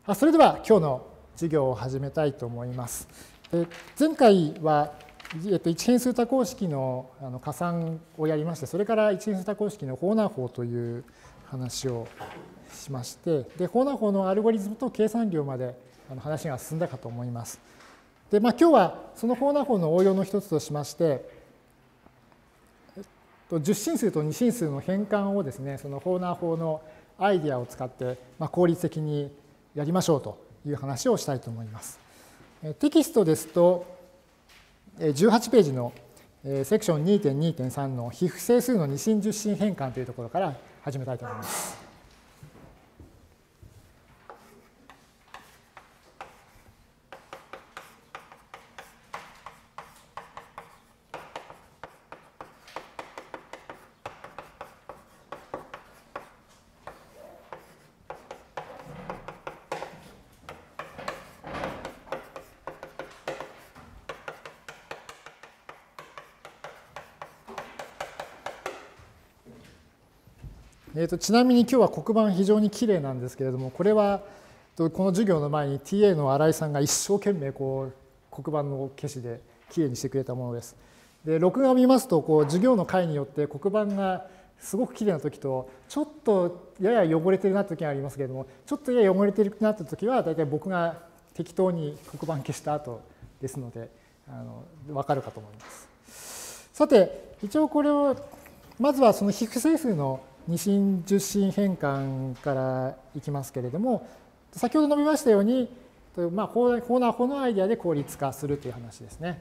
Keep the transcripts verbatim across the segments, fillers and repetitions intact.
あそれでは今日の授業を始めたいと思います。前回は一変数多項式の加算をやりまして、それから一変数多項式のホーナー法という話をしまして、でホーナー法のアルゴリズムと計算量まで話が進んだかと思います。で、まあ、今日はそのホーナー法の応用の一つとしまして、十進数と二進数の変換をですね、そのホーナー法のアイディアを使って、まあ、効率的にやりましょうという話をしたいと思います。テキストですと、じゅうはちページのセクション にてんにてんさん の非不整数の二進十進変換というところから始めたいと思います。えー、とちなみに今日は黒板非常にきれいなんですけれども、これはこの授業の前に ティーエー の新井さんが一生懸命こう黒板の消しできれいにしてくれたものです。で録画を見ますとこう授業の回によって黒板がすごくきれいな時とちょっとやや汚れてるなという時がありますけれども、ちょっとやや汚れてるなという時は大体僕が適当に黒板消した後ですので、あの分かるかと思います。さて一応これをまずはその非不整数の二進十進変換からいきますけれども、先ほど述べましたように、まあ、ホーナー法のアイデアで効率化するという話ですね。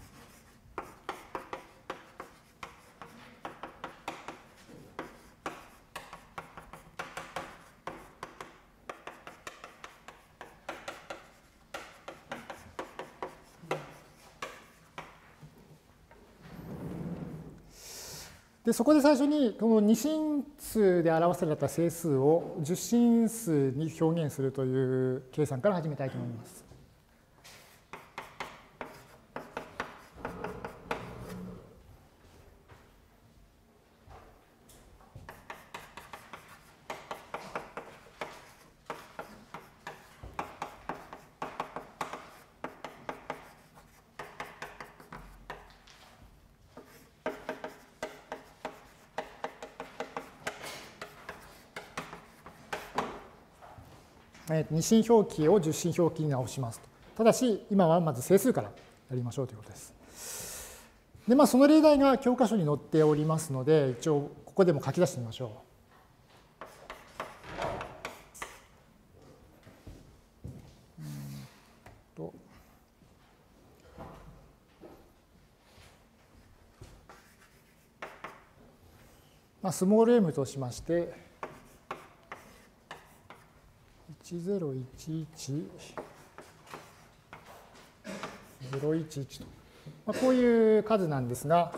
でそこで最初にこの二進数で表された整数を十進数に表現するという計算から始めたいと思います。二進表記を十進表記に直しますと。ただし、今はまず整数からやりましょうということです。で、まあ、その例題が教科書に載っておりますので、一応ここでも書き出してみましょう。うんとまあ、スモール m としまして、いちゼロいちいちゼロいちいちと、まあ、こういう数なんですが、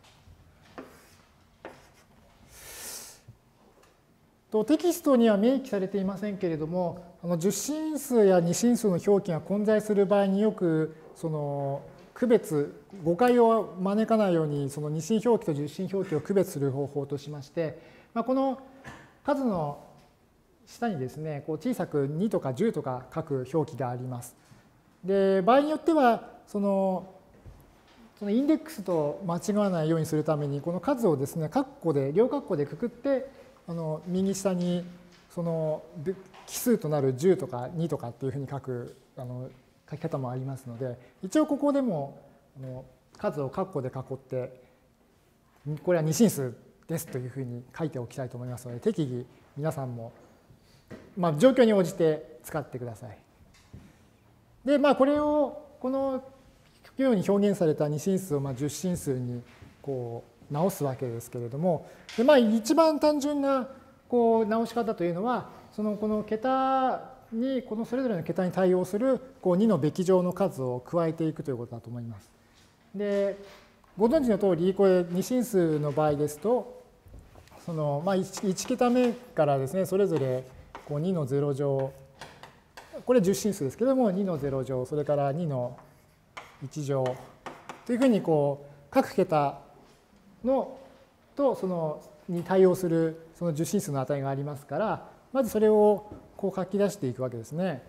とテキストには明記されていませんけれども、あの十進数や二進数の表記が混在する場合によくその区別、誤解を招かないようにその二進表記と十進表記を区別する方法としまして、まあ、この数の下にですね、こう小さくにとかじゅうとか書く表記があります。で、場合によっては、その、そのインデックスと間違わないようにするために、この数をですね、括弧で、両括弧でくくって、あの右下にその奇数となるじゅうとかにとかっていうふうに書くあの書き方もありますので、一応ここでもあの数を括弧で囲って、これは二進数ですというふうに書いておきたいと思いますので、適宜皆さんもまあ、状況に応じて使ってください。で、まあ、これを、このように表現された二進数をまあ十進数にこう直すわけですけれども、でまあ、一番単純なこう直し方というのは、そのこの桁に、このそれぞれの桁に対応するこうにのべき乗の数を加えていくということだと思います。で、ご存知の通り、これ二進数の場合ですと、そのまあ 1, いち桁目からですね、それぞれこうにのゼロ乗、これ十進数ですけども、にのゼロ乗、それからにのいち乗というふうにこう各桁のとそのに対応するその十進数の値がありますから、まずそれをこう書き出していくわけですね。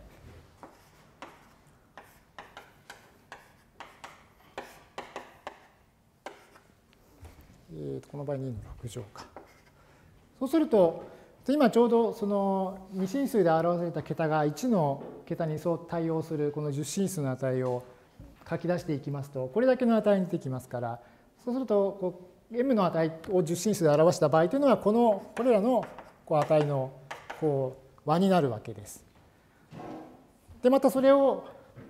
えー、とこの場合にのろく乗か。そうすると、今ちょうどその二進数で表された桁がいちの桁にそう対応するこの十進数の値を書き出していきますと、これだけの値に出てきますから、そうするとこう m の値を十進数で表した場合というのは、このこれらのこう値のこう和になるわけです。で、またそれを、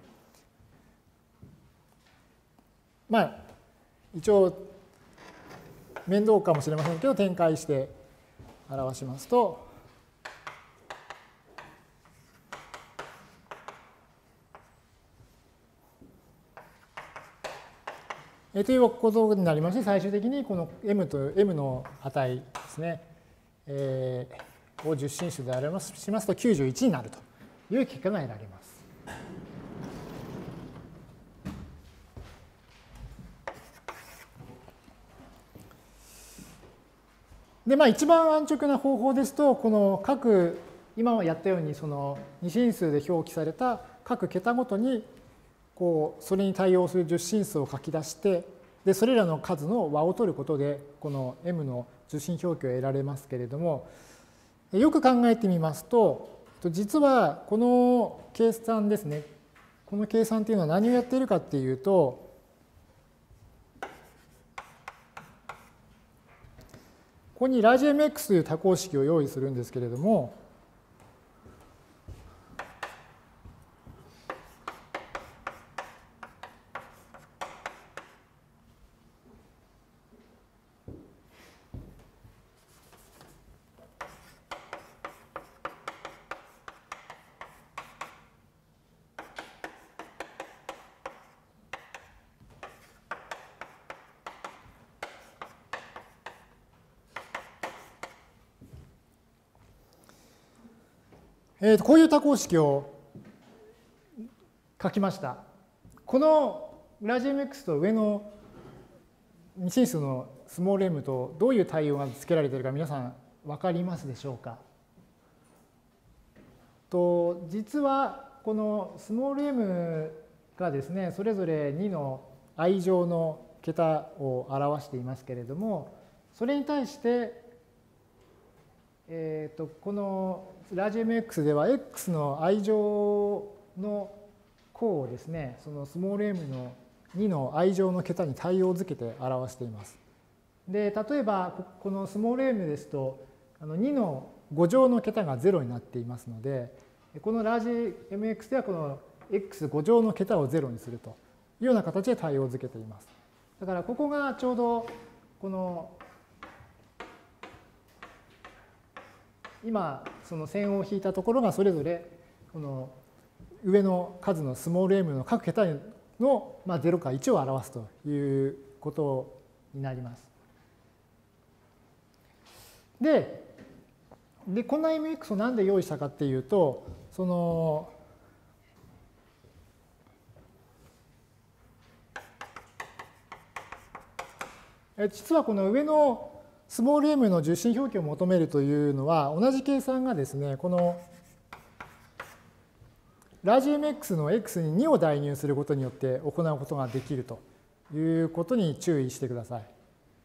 まあ、一応、面倒かもしれませんけど、展開して表しますと、えということになりまして、最終的にこの m と m の値ですね、えー、を十進数で表しますときゅうじゅういちになるという結果が得られます。で、まあ、一番安直な方法ですと、この各、今やったように、その二進数で表記された各桁ごとに、こう、それに対応する十進数を書き出して、で、それらの数の和を取ることで、この m の十進表記を得られますけれども、よく考えてみますと、実はこの計算ですね、この計算っていうのは何をやっているかっていうと、ここにラージ エムエックス という多項式を用意するんですけれども、えー、とこういう多項式を書きました。このラージ エムエックス と上の二進数のスモール m とどういう対応がつけられているか皆さん分かりますでしょうか。と実はこのスモール m がですね、それぞれにの i 乗の桁を表していますけれども、それに対してえー、とこのラージ エムエックス では x の i 乗の項をですね、そのスモール m のにの i 乗の桁に対応づけて表しています。で、例えばこのスモール m ですとにのご乗の桁がゼロになっていますので、このラージ エムエックス ではこの エックスご 乗の桁をゼロにするというような形で対応づけています。だからここがちょうどこの今その線を引いたところがそれぞれこの上の数のスモール m の各桁のゼロかいちを表すということになります。で、でこんな エムエックス を何で用意したかっていうと、その実はこの上のスモール m の十進表記を求めるというのは、同じ計算がですね、このラージ エムエックス の x ににを代入することによって行うことができるということに注意してください。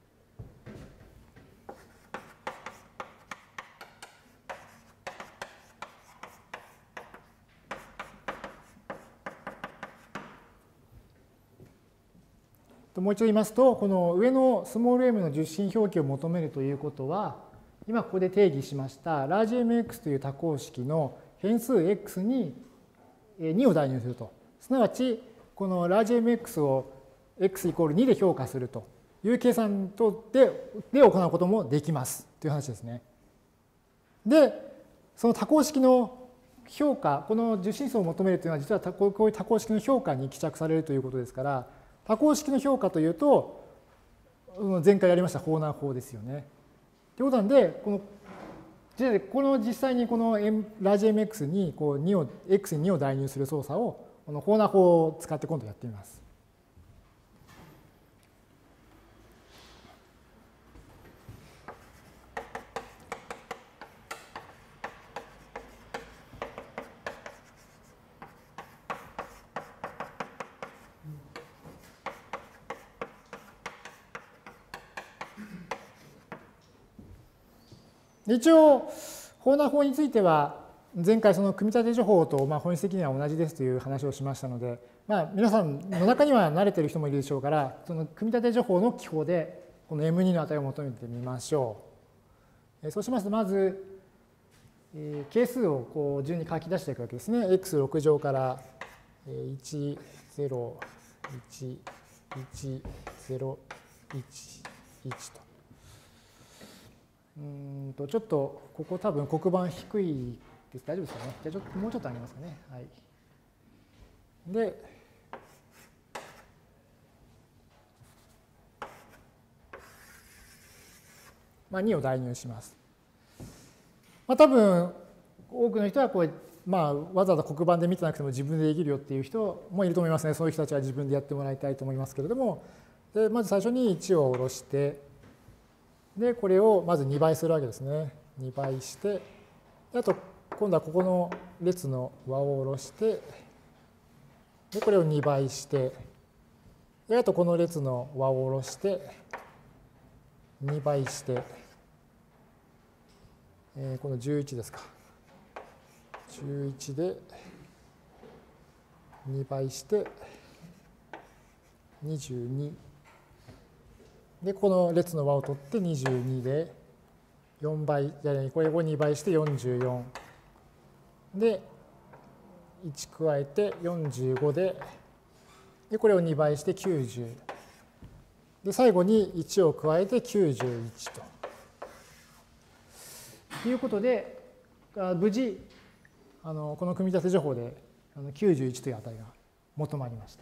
もう一度言いますと、この上のスモール m の十進表記を求めるということは、今ここで定義しましたラージ エムエックス という多項式の変数 x ににを代入すると。すなわち、このラージ エムエックス を x イコールにで評価するという計算でで行うこともできますという話ですね。で、その多項式の評価、この十進数を求めるというのは、実はこういう多項式の評価に帰着されるということですから、多項式の評価というと、前回やりましたホーナー法ですよね。ということなんで、このこの実際にこのラージ エムエックス にこうにを x ににを代入する操作をこのホーナー法を使って今度やってみます。 一応、ホーナー法については、前回その組み立て情報とまあ本質的には同じですという話をしましたので、まあ、皆さんの中には慣れている人もいるでしょうから、その組み立て情報の記法で、この エムに の値を求めてみましょう。そうしますと、まず、係数をこう順に書き出していくわけですね。エックスろく 乗からいち、ゼロ、いち、いち、ゼロ、いち、いちと。うんとちょっとここ多分黒板低いです。大丈夫ですかね。じゃあちょっともうちょっと上げますかね。はい。で、まあ、にを代入します。まあ、多分多くの人はこう、まあ、わざわざ黒板で見てなくても自分でできるよっていう人もいると思いますね。そういう人たちは自分でやってもらいたいと思いますけれども、でまず最初にいちを下ろして、で、これをまずにばいするわけですね。にばいして、あと、今度はここの列の和を下ろして、で、これをにばいして、で、あとこの列の和を下ろして、にばいして、えー、このじゅういちですか。じゅういちでにばいして、にじゅうに。で、この列の和を取ってにじゅうにで、よんばい、いやいやこれをにばいしてよんじゅうよん。で、いち加えてよんじゅうごで、で、これをにばいしてきゅうじゅう。で、最後にいちを加えてきゅうじゅういちと。ということで、無事、あのこの組み立て情報であのきゅうじゅういちという値が求まりました。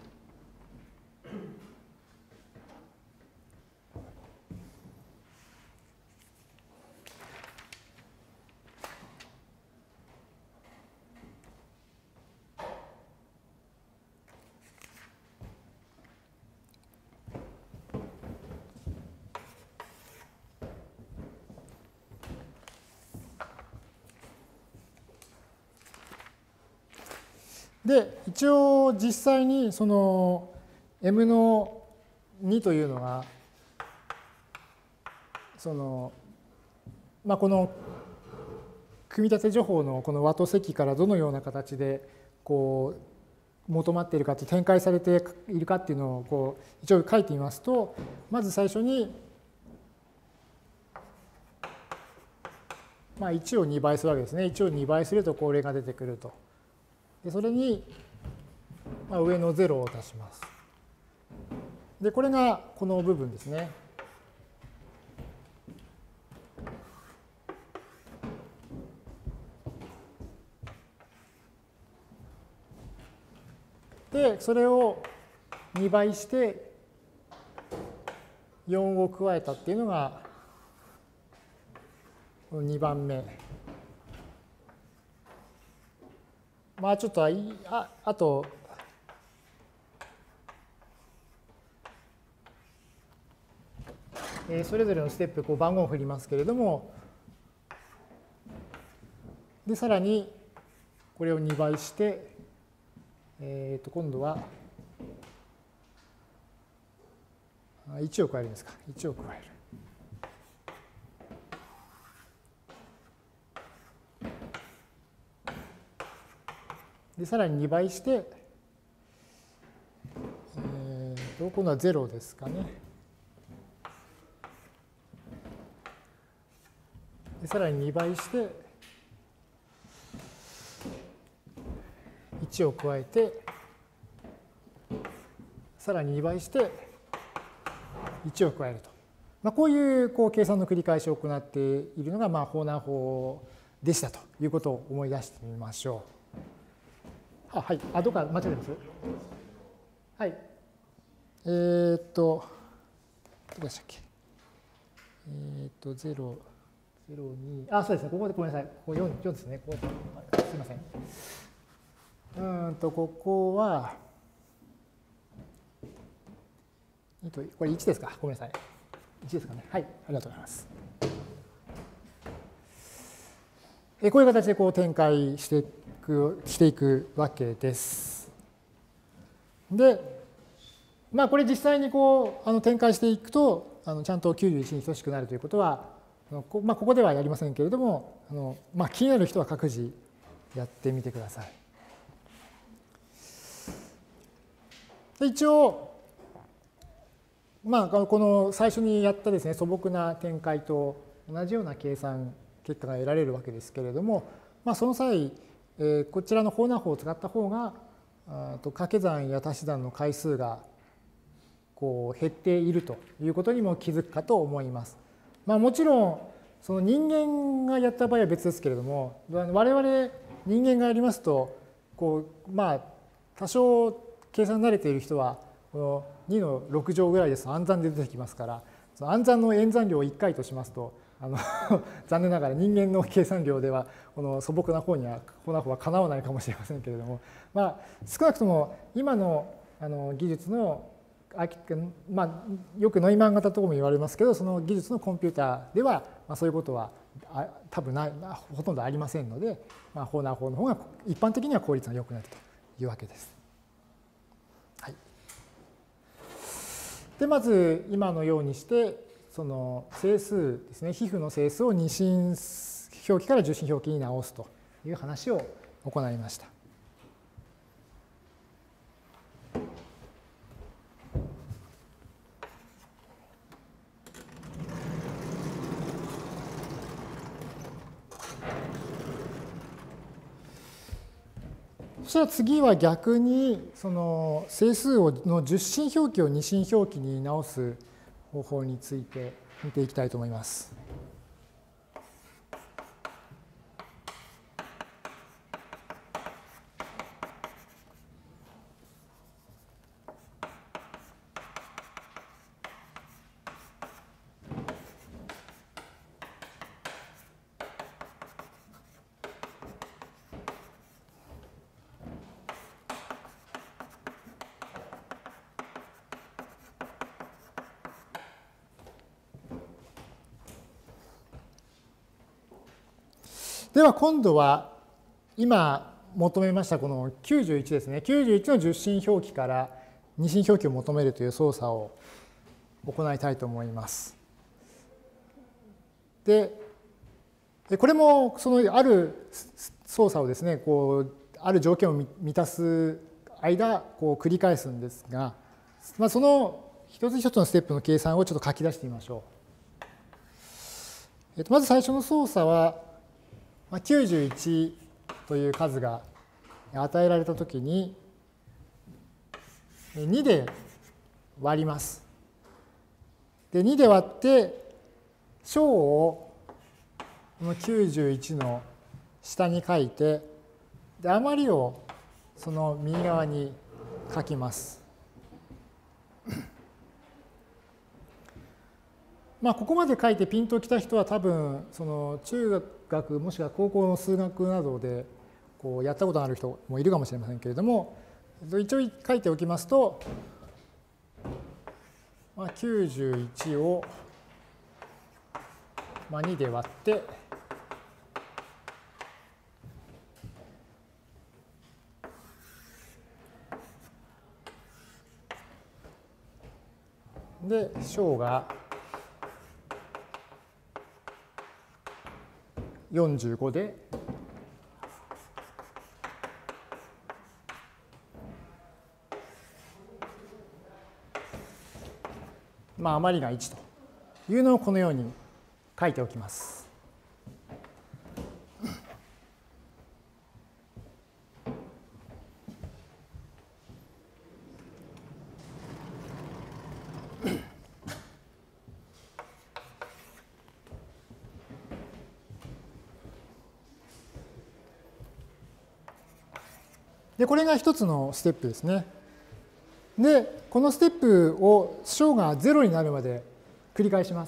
で、一応実際にその エム のにというのが、その、まあ、この組み立て情報のこの和と積からどのような形でこう求まっているかって展開されているかっていうのをこう一応書いてみますと、まず最初に、まあ、いちをにばいするわけですね。いちをにばいするとこれが出てくると。でそれに、まあ、上のゼロを足します。で、これがこの部分ですね。で、それをにばいしてよんを加えたっていうのがにばんめ。まあちょっとああとえー、それぞれのステップこう番号を振りますけれども、でさらにこれをにばいして、えー、と今度はいちを加えるんですか。いちを加える。でさらににばいして、えー、と今度はゼロですかね。でさらににばいしていちを加えて、さらににばいしていちを加えると。まあ、こういうこう計算の繰り返しを行っているのが、まあ、ホーナー法でしたということを思い出してみましょう。あ、はい。あ、どっか間違えてます？はい。えー、っと、どこでしたっけ？えー、っと、ゼロ、ゼロ、に、あ、そうですね。ここでごめんなさい。ここ よん, よんですね。ここすみません。うんと、ここは、これいちですか。ごめんなさい。いちですかね。はい。ありがとうございます。こういう形でこう展開していく、していくわけです。で、まあこれ実際にこうあの展開していくと、あのちゃんときゅうじゅういちに等しくなるということはまあ、ここではやりませんけれども、あのまあ、気になる人は各自やってみてください。で一応、まあ、この最初にやったですね、素朴な展開と同じような計算結果が得られるわけですけれども、まあ、その際、えー、こちらの法難法を使った方が、あと掛け算や足し算の回数がこう減っているということにも気づくかと思います。まあ、もちろんその人間がやった場合は別ですけれども、我々人間がやりますとこう、まあ、多少計算慣れている人はこのにのろく乗ぐらいですと暗算で出てきますから、その暗算の演算量をいっかいとしますと、あの残念ながら人間の計算量ではこの素朴な方には法難法はかなわないかもしれませんけれども、まあ、少なくとも今のあの技術のまあ、よくノイマン型とも言われますけど、その技術のコンピューターでは、まあ、そういうことは多分ないほとんどありませんので、まあ、法難法の方が一般的には効率が良くなるというわけです。はい、でまず今のようにしてその整数ですね、皮膚の整数を二進表記から受進表記に直すという話を行いました。そしたら次は逆にその整数をの受進表記を二進表記に直す方法について見ていきたいと思います。では今度は今求めましたこのきゅうじゅういちですね。きゅうじゅういちの受進表記から二進表記を求めるという操作を行いたいと思います。で、これもそのある操作をですね、こうある条件を満たす間こう繰り返すんですが、まあ、その一つ一つのステップの計算をちょっと書き出してみましょう。えっと、まず最初の操作はきゅうじゅういちという数が与えられたときににで割ります。でにで割って小をこのきゅうじゅういちの下に書いて、で余りをその右側に書きます。まあここまで書いてピンときた人は多分その中学もしくは高校の数学などでこうやったことのある人もいるかもしれませんけれども、一応書いておきますと、まあ、きゅうじゅういちをにで割ってで小がよんじゅうごでまあ余りがいちというのをこのように書いておきます。でこれが一つのステップですね。でこのステップを小がゼロになるまで繰り返します。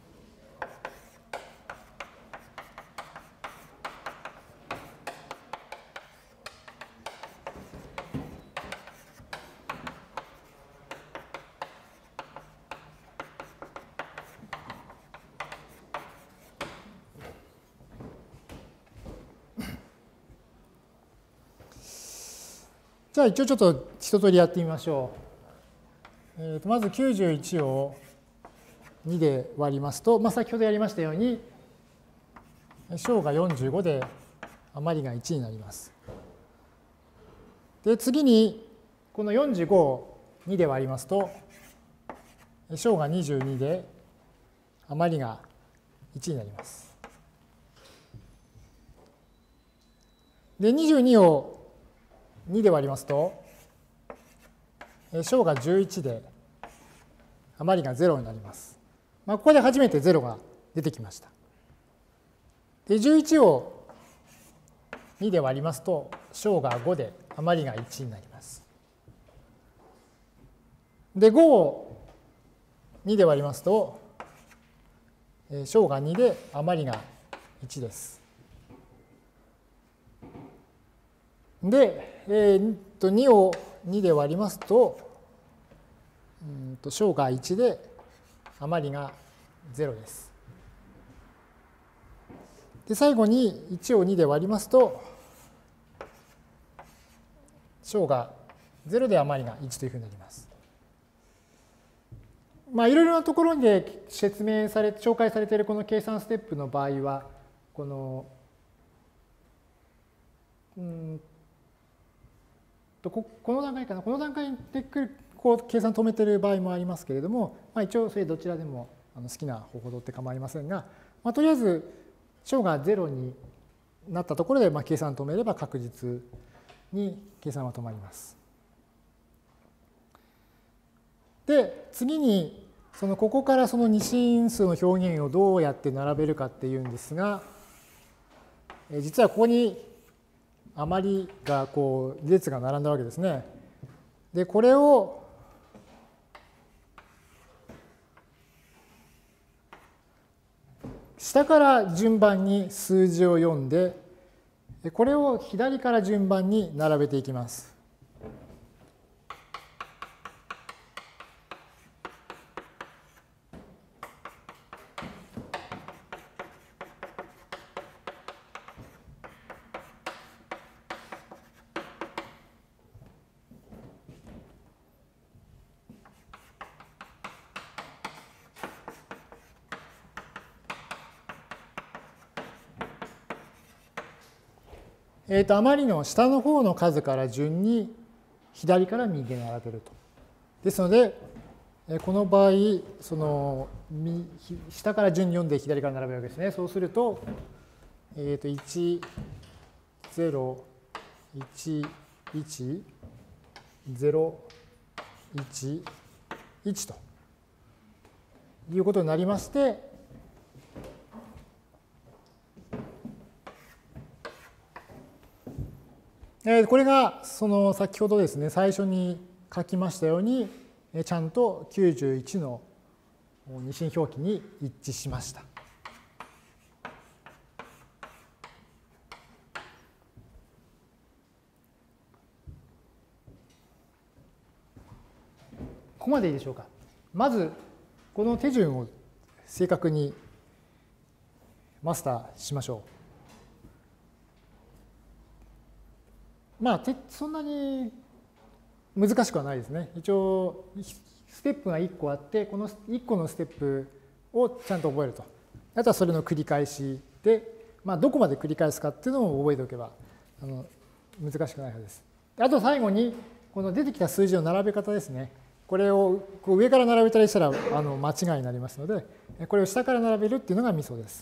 じゃあ一応ちょっと一通りやってみましょう。えー、とまずきゅうじゅういちをにで割りますと、まあ、先ほどやりましたように小がよんじゅうごで余りがいちになります。で次にこのよんじゅうごをにで割りますと小がにじゅうにで余りがいちになります。でにじゅうにをにで割りますと小がじゅういちで余りがゼロになります。まあ、ここで初めてゼロが出てきました。でじゅういちをにで割りますと小がごで余りがいちになります。でごをにで割りますと小がにで余りがいちです。で、えー、とにをにで割りますと、うんと小がいちで余りがゼロです。で最後にいちをにで割りますと小がゼロで余りがいちというふうになります。まあいろいろなところで説明され紹介されているこの計算ステップの場合はこのうんとここの段階かなこの段階でこう計算止めている場合もありますけれども、まあ、一応それどちらでも好きな方法でって構いませんが、まあ、とりあえず小がゼロになったところでまあ計算を止めれば確実に計算は止まります。で次にそのここからその二進因数の表現をどうやって並べるかっていうんですが、実はここに余りがこう列が並んだわけですね。でこれを下から順番に数字を読んでこれを左から順番に並べていきます。えー、と余りの下の方の数から順に左から右へ並べると。ですので、この場合、その下から順に読んで左から並べるわけですね。そうすると、えー、といち、ゼロ、いち、いち、ゼロ、いち、いちということになりまして、これがその先ほどですね最初に書きましたようにちゃんときゅうじゅういちの二進表記に一致しました。ここまでいいでしょうか。まずこの手順を正確にマスターしましょう。まあ、そんなに難しくはないですね。一応、ステップがいっこあって、このいっこのステップをちゃんと覚えると。あとはそれの繰り返しで、まあ、どこまで繰り返すかっていうのを覚えておけばあの難しくないはずです。あと最後に、この出てきた数字の並べ方ですね。これをこう上から並べたりしたらあの間違いになりますので、これを下から並べるっていうのがミソです。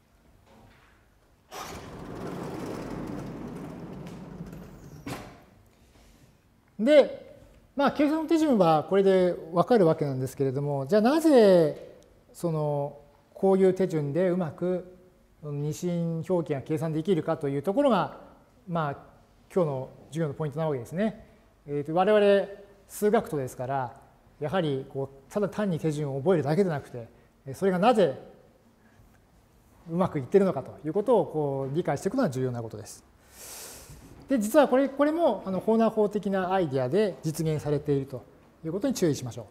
で、まあ、計算の手順はこれで分かるわけなんですけれども、じゃあなぜそのこういう手順でうまく二進表記が計算できるかというところが、まあ、今日の授業のポイントなわけですね。えー、と我々数学徒ですから、やはりこうただ単に手順を覚えるだけでなくて、それがなぜうまくいっているのかということをこう理解していくのは重要なことです。で実はこれ、これもあのホーナー法的なアイデアで実現されているということに注意しましょう。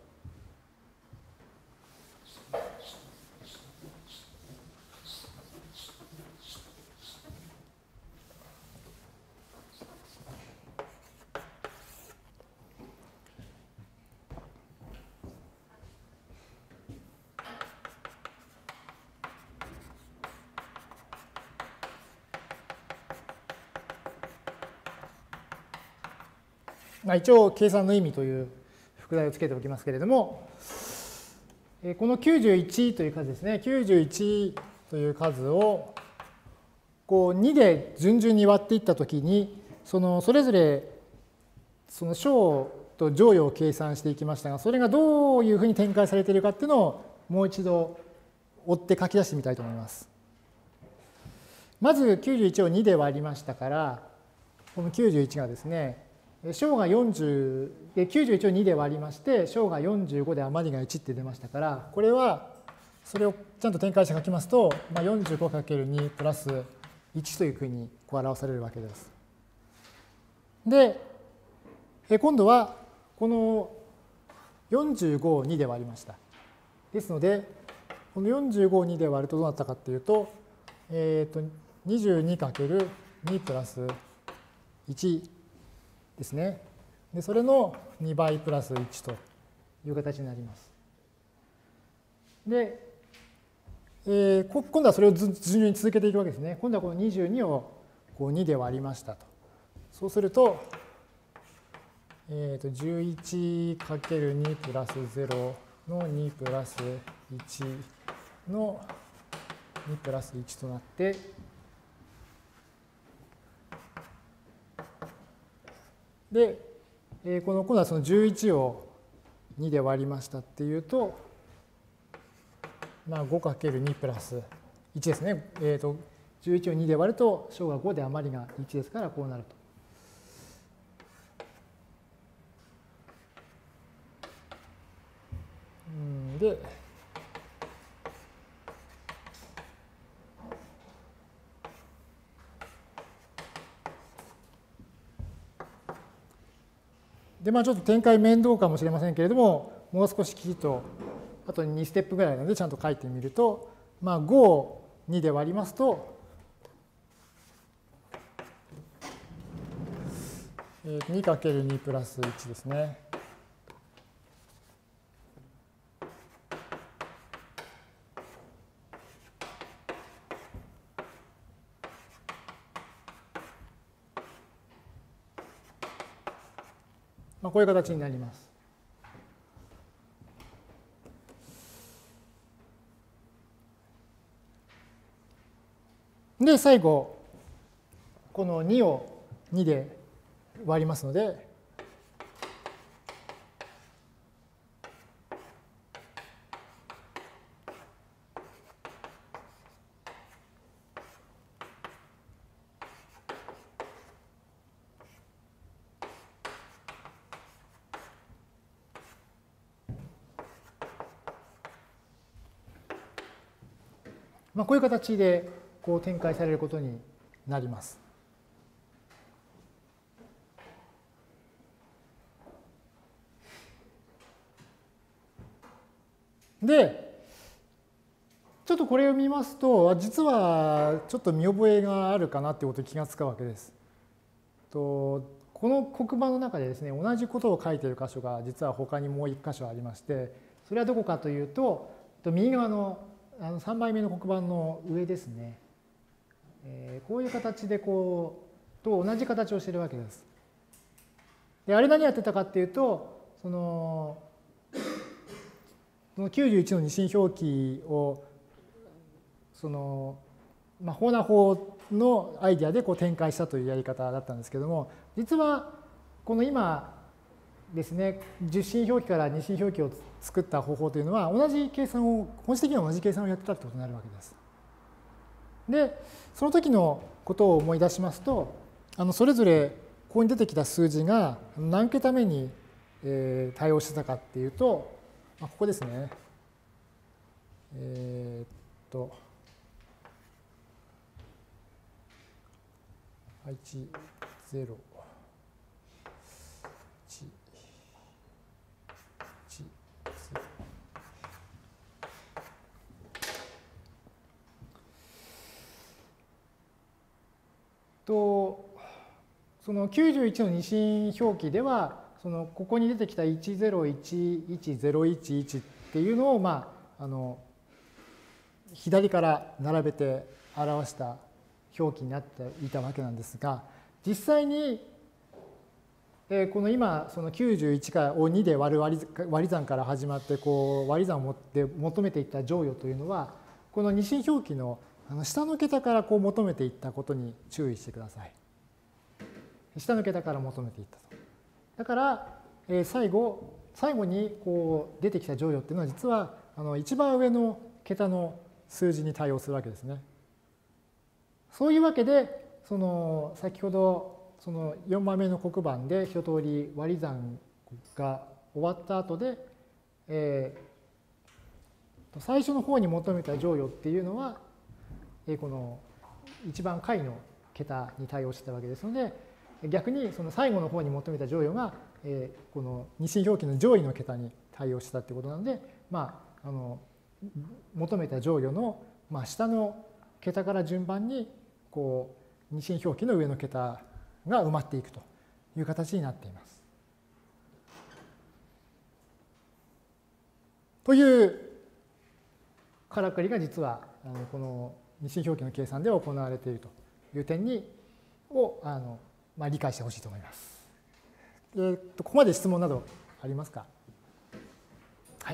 まあ、一応計算の意味という副題をつけておきますけれども、このきゅうじゅういちという数ですね、きゅうじゅういちという数をこうにで順々に割っていったときに、そのそれぞれその小と乗与を計算していきましたが、それがどういうふうに展開されているかっていうのをもう一度追って書き出してみたいと思います。まずきゅうじゅういちをにで割りましたから、このきゅうじゅういちがですね、小がよんじゅうできゅうじゅういちをにで割りまして、小がよんじゅうごで余りがいちって出ましたから、これはそれをちゃんと展開して書きますと、まあ、よんじゅうごかけるに プラスいちというふうにこう表されるわけです。で、今度はこのよんじゅうごをにで割りました。ですので、このよんじゅうごをにで割るとどうなったかっていうと、えっと、にじゅうにかけるに プラスいちですね。で、それのにばいプラスいちという形になります。で、えー、今度はそれを順々に続けていくわけですね。今度はこのにじゅうにをこうにで割りましたと。そうすると、えー、と じゅういちかけるに プラスゼロのにプラスいちのにプラスいちとなって、で、えー、この今度はそのじゅういちをにで割りましたっていうと、まあ、ごかけるに プラスいちですね。えー、とじゅういちをにで割ると小がごで余りがいちですからこうなると。うんで、で、まあちょっと展開面倒かもしれませんけれども、もう少しきちっと、あとにステップぐらいなのでちゃんと書いてみると、まあごをにで割りますと、にかけるに プラスいちですね。まあこういう形になります。で、最後、このにをにで割りますので、まあこういう形でこう展開されることになります。で、ちょっとこれを見ますと、実はちょっと見覚えがあるかなっていうことに気がつくわけです。とこの黒板の中でですね、同じことを書いている箇所が実は他にもう一箇所ありまして、それはどこかというと、右側のあのさんまいめの黒板の上ですね。えー、こういう形でこう、と同じ形をしているわけです。で、あれ何やってたかっていうと、その、そのきゅうじゅういちの二進表記を、その、まあ、法な法のアイディアでこう展開したというやり方だったんですけども、実はこの今ですね、十進表記から二進表記を作った方法というのは同じ計算を、本質的には同じ計算をやってたってことになるわけです。で、その時のことを思い出しますと、あのそれぞれここに出てきた数字が何桁目に対応してたかっていうと、ここですね。えー、っと、いち、ゼロ、いち、いち、ゼロ。と、そのきゅうじゅういちの二進表記では、そのここに出てきたいちゼロいちいちゼロいちいちっていうのを、まあ、あの左から並べて表した表記になっていたわけなんですが、実際にえー、この今そのきゅうじゅういちをにで割る割り割り算から始まってこう割り算を持って求めていった乗与というのはこの二進表記のあの下の桁からこう求めていったことに注意してください。下の桁から求めていったと。だから、えー、最後最後にこう出てきた乗与っていうのは実はあの一番上の桁の数字に対応するわけですね。そういうわけでその先ほどそのよんばんめの黒板で一通り割り算が終わった後で、えー、最初の方に求めた乗与っていうのは、えー、この一番下位の桁に対応してたわけですので逆にその最後の方に求めた乗与が、えー、この二進表記の上位の桁に対応したってことなので、まあ、あの求めた乗与の、まあ、下の桁から順番にこう二進表記の上の桁が埋まっていくという形になっています。というからくりが実はあのこの二進表記の計算で行われているという点にをあの、まあ、理解してほしいと思います。えー、とここまで質問などありますか？はい。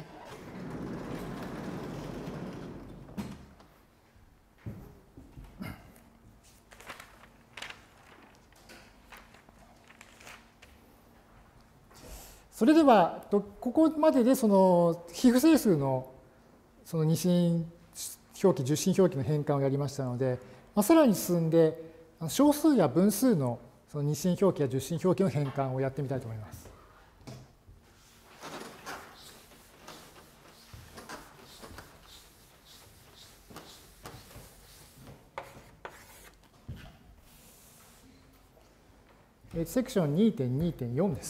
それではここまででその非不整数のその二進表記十進表記の変換をやりましたので、まあ、さらに進んで小数や分数のその二進表記や十進表記の変換をやってみたいと思います。セクション にてんにてんよん です。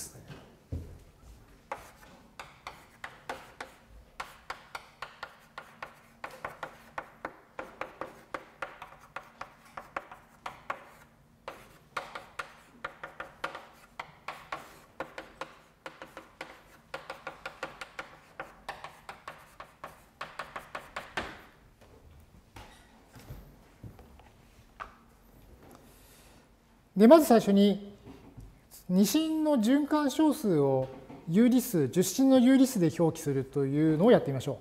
でまず最初に二進の循環小数を有理数、十進の有理数で表記するというのをやってみましょう。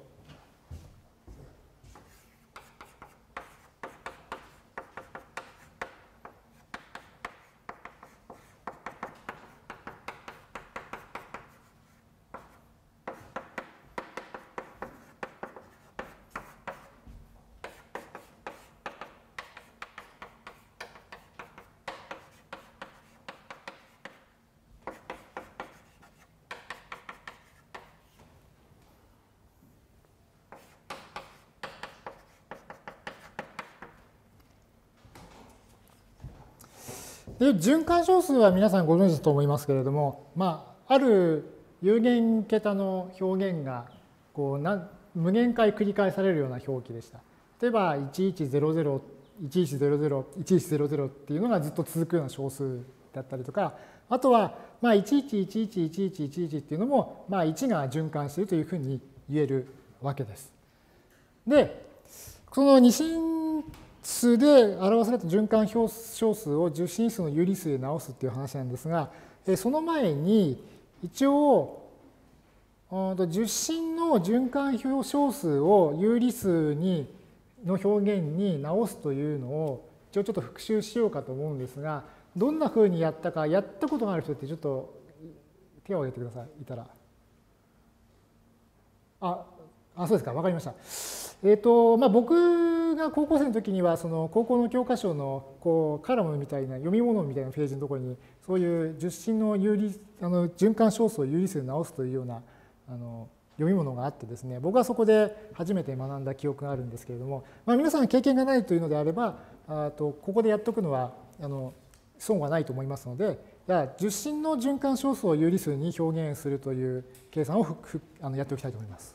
で循環小数は皆さんご存知だと思いますけれども、まあ、ある有限桁の表現がこうな無限回繰り返されるような表記でした。例えばいちいちゼロゼロ、いちいちゼロゼロ、いちいちゼロゼロっていうのがずっと続くような小数だったりとか、あとはまあいちいちいちいちいちいちいちいちっていうのもまあいちが循環しているというふうに言えるわけです。で、その二進数で表された循環小数を十進数の有理数で直すっていう話なんですが、その前に一応十進の循環小数を有理数にの表現に直すというのを一応ちょっと復習しようかと思うんですが、どんなふうにやったか、やったことがある人ってちょっと手を挙げてください。いたら。あ、あそうですか、わかりました。えーとまあ、僕が高校生の時にはその高校の教科書のこうカラムみたいな読み物みたいなページのところにそういう十進の有理あの循環小数を有理数に直すというようなあの読み物があってですね、僕はそこで初めて学んだ記憶があるんですけれども、まあ、皆さん経験がないというのであればあとここでやっとくのはあの損はないと思いますので、じゃあ十進の循環小数を有理数に表現するという計算をふふあのやっておきたいと思います。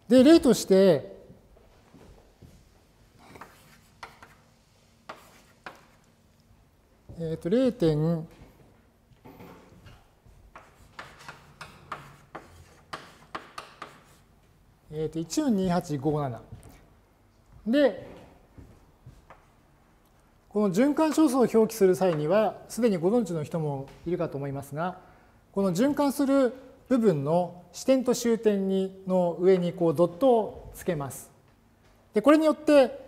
で、例として、えっと、れいてんえっと、いちよんにはちごなな。で、この循環小数を表記する際には、すでにご存知の人もいるかと思いますが、この循環する部分の支点と終点にの上にこうドットをつけます。で、これによって、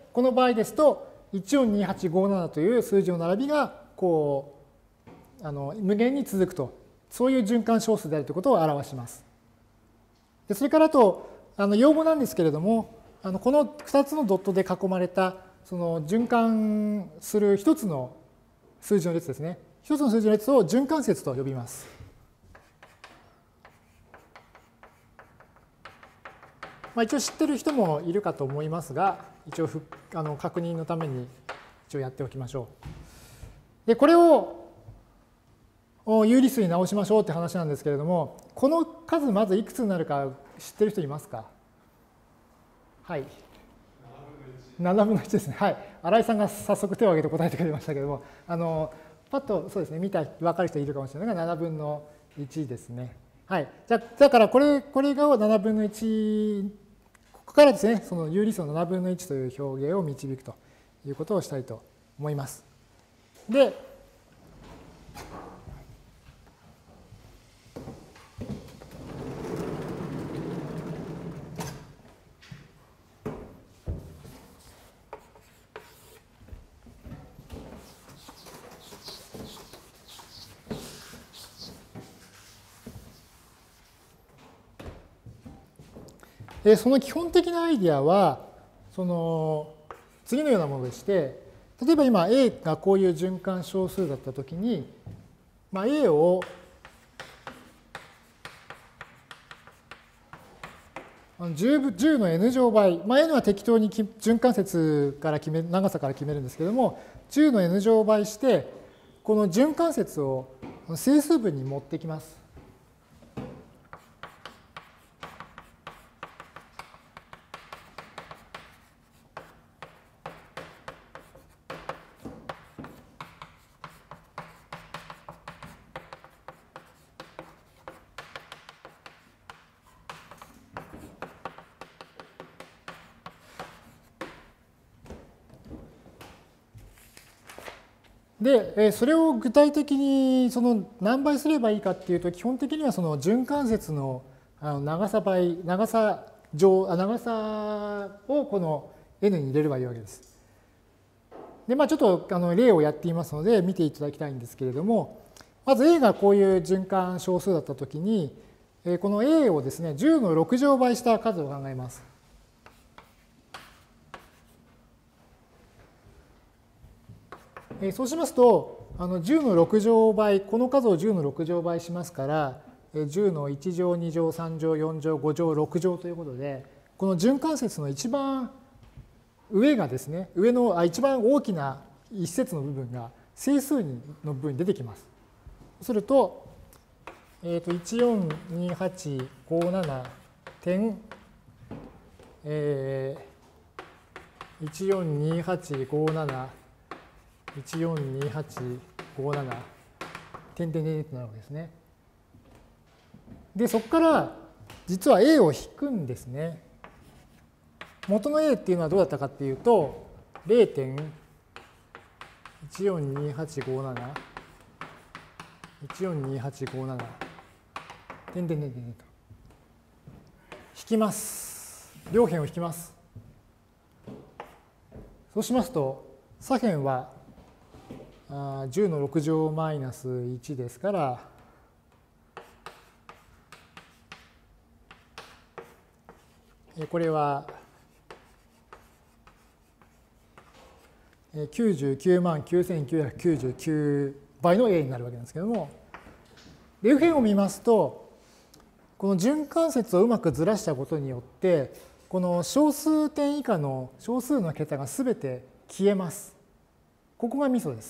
この場合ですと、いちよんにはちごななという数字の並びが、こう、あの無限に続くと、そういう循環小数であるということを表します。で、それからあと、あの用語なんですけれども、あのこのふたつのドットで囲まれた、その循環する一つの数字の列ですね。一つの数字の列を循環節と呼びます。まあ、一応知ってる人もいるかと思いますが、一応あの確認のために一応やっておきましょう。で、これを有理数に直しましょうって話なんですけれども、この数まずいくつになるか知ってる人いますか？はい。ななぶんのいちですね。はい。新井さんが早速手を挙げて答えてくれましたけれども、あの、パッとそうですね、見た、分かる人いるかもしれないが、ななぶんのいちですね。はい。じゃだからこれ、これがななぶんのいち、ここからですね、その有理数のななぶんのいちという表現を導くということをしたいと思います。で、その基本的なアイディアは、その次のようなものでして、例えば今 A がこういう循環小数だったときに、まあ、A をじゅう, じゅうの n 乗倍、まあ、n は適当に循環節から決める、長さから決めるんですけども、じゅうの n 乗倍して、この循環節を整数分に持ってきます。で、それを具体的にその何倍すればいいかっていうと、基本的にはその循環節の長さ倍、長さ乗、長さをこの n に入れればいいわけです。で、まあちょっとあの例をやっていますので見ていただきたいんですけれども、まず A がこういう循環小数だったときに、この A をですね、じゅうのろく乗倍した数を考えます。そうしますと、あのじゅうのろく乗倍、この数をじゅうのろく乗倍しますから、じゅうのいち乗、に乗、さん乗、よん乗、ご乗、ろく乗ということで、この循環節の一番上がですね、上のあ一番大きな一節の部分が整数の部分に出てきます。そうすると、えー、といちよんにはちごなな点、えー、いちよんにはちごなな、いちよんにはちごなな、点々点々となるわけですね。で、そこから実は A を引くんですね。元の A っていうのはどうだったかっていうと、れいてんいちよんにはちごなな、いちよんにはちごなな、点々点々と引きます。両辺を引きます。そうしますと、左辺はじゅうのろく乗マイナスいちですから、これはきゅうじゅうきゅうまんきゅうせんきゅうひゃくきゅうじゅうきゅう倍の A になるわけなんですけども、右辺を見ますと、この循環節をうまくずらしたことによって、この小数点以下の小数の桁がすべて消えます。ここがミソです。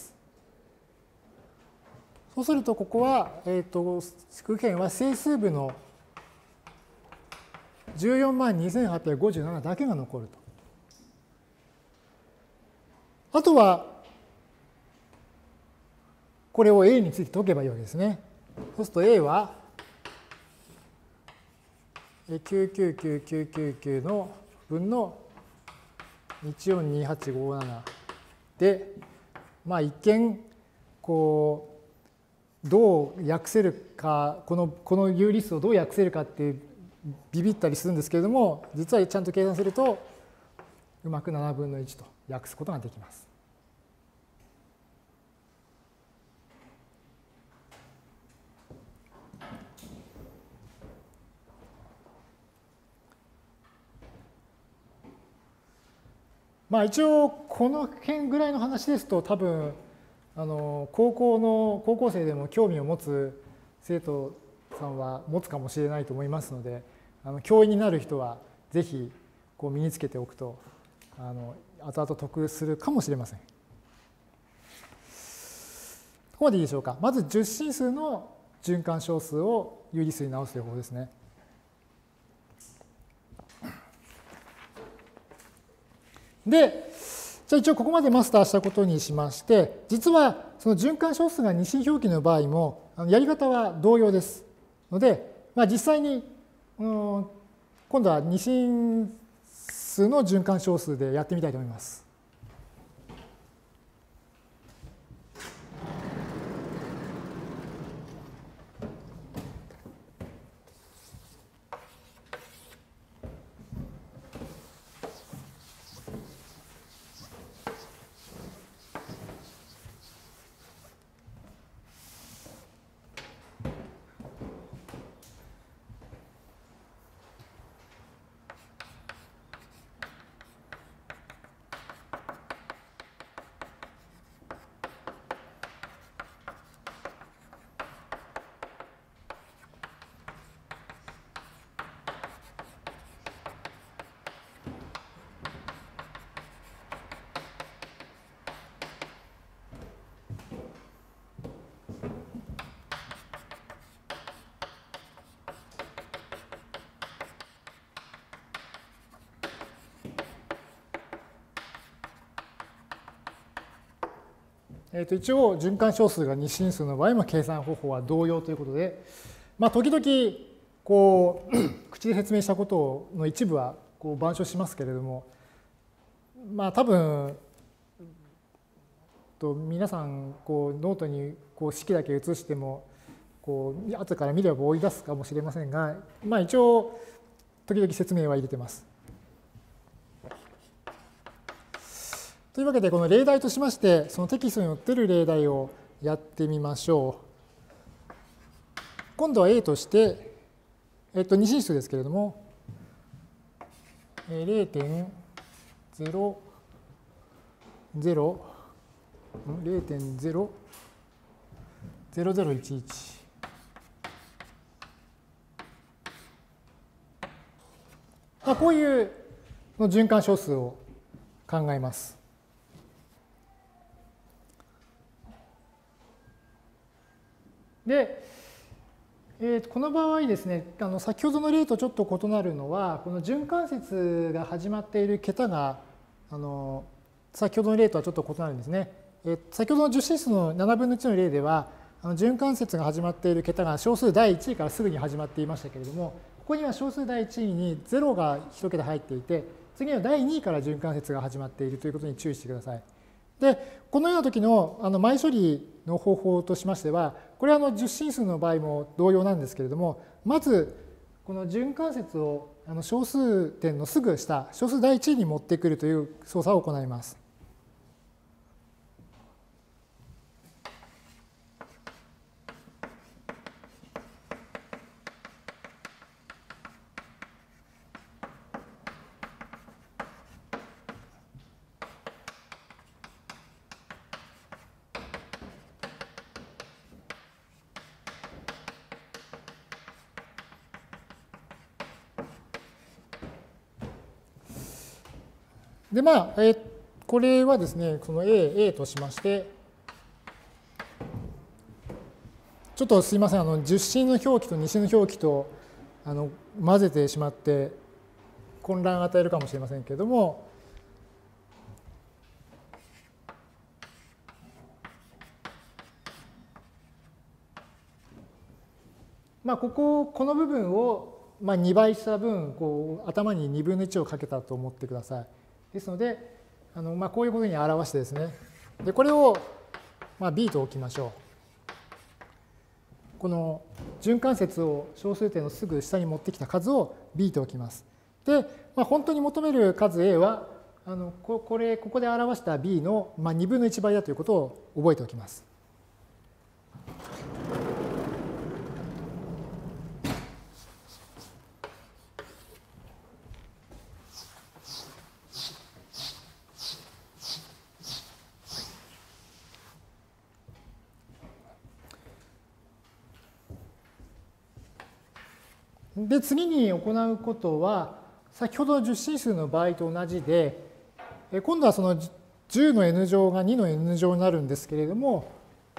そうすると、ここは、えっと、右辺は整数部のじゅうよんまんにせんはっぴゃくごじゅうななだけが残ると。あとは、これを A について解けばいいわけですね。そうすると A はきゅうきゅうきゅうきゅうきゅうきゅうの分のいちよんにはちごななで、まあ一見、こう、どう訳せるか、この、この U リストをどう訳せるかってビビったりするんですけれども、実はちゃんと計算すると、うまくななぶんのいちと訳すことができます。まあ一応この辺ぐらいの話ですと多分あの高校の高校生でも興味を持つ生徒さんは持つかもしれないと思いますので、あの教員になる人はぜひこう身につけておくとあの後々得するかもしれません。ここまでいいでしょうか。まず十進数の循環小数を有理数に直すという方法ですね。で、じゃあ一応ここまでマスターしたことにしまして、実はその循環小数が二進表記の場合も、やり方は同様ですので、まあ、実際に、うん、今度は二進数の循環小数でやってみたいと思います。えー、と一応循環小数が二進数の場合も計算方法は同様ということで、まあ、時々こう口で説明したことの一部はこう板書しますけれども、まあ多分と皆さんこうノートにこう式だけ写してもこう後から見れば追い出すかもしれませんが、まあ、一応時々説明は入れてます。というわけでこの例題としましてそのテキストに載っている例題をやってみましょう。今度は A として、えっと、二進数ですけれども れいてんゼロゼロ れいてんゼロゼロゼロいちいち まあこういうの循環小数を考えます。で、えー、この場合ですね、あの先ほどの例とちょっと異なるのは、この循環節が始まっている桁があの先ほどの例とはちょっと異なるんですね。えー、先ほどの十進数のななぶんのいちの例では、あの循環節が始まっている桁が小数だいいちいからすぐに始まっていましたけれども、ここには小数だいいちいにゼロが一桁入っていて、次はだいにいから循環節が始まっているということに注意してください。で、このような時のあの前処理の方法としましては、これはあの十進数の場合も同様なんですけれども、まずこの循環節をあの小数点のすぐ下、小数だいいちいに持ってくるという操作を行います。で、まあ、えー、これはですね、この A、A としまして、ちょっとすいません、あの、十進の表記と二進の表記とあの混ぜてしまって、 混乱を与えるかもしれませんけれども、まあ、ここ、この部分をまあにばいした分、こう頭ににぶんのいちをかけたと思ってください。ですので、あのまあこういうことに表してですね、でこれをまあ b と置きましょう。この循環節を小数点のすぐ下に持ってきた数を b と置きます。で、まあ、本当に求める数 a は、あのここれここで表した b のまあにぶんのいちばいだということを覚えておきます。で、次に行うことは、先ほどの十進数の場合と同じで、今度はそのじゅうの n 乗がにの n 乗になるんですけれども、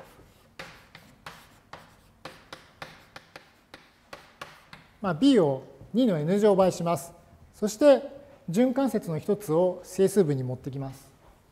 まあ、b をにの n 乗倍します。そして、循環節の一つを整数部に持ってきます。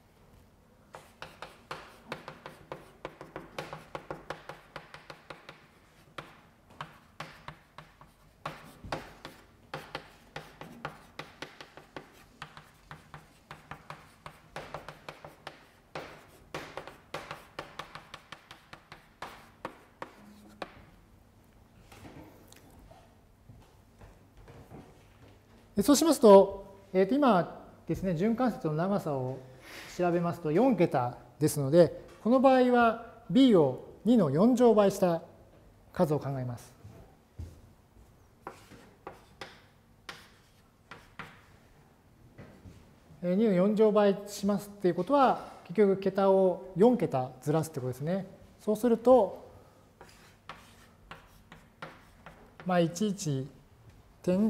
そうしますと、えー、と今ですね、循環節の長さを調べますとよんけたですので、この場合は b をにのよん乗倍した数を考えます。にのよん乗倍しますっていうことは、結局桁をよんけたずらすってことですね。そうすると、まあ、いちいち点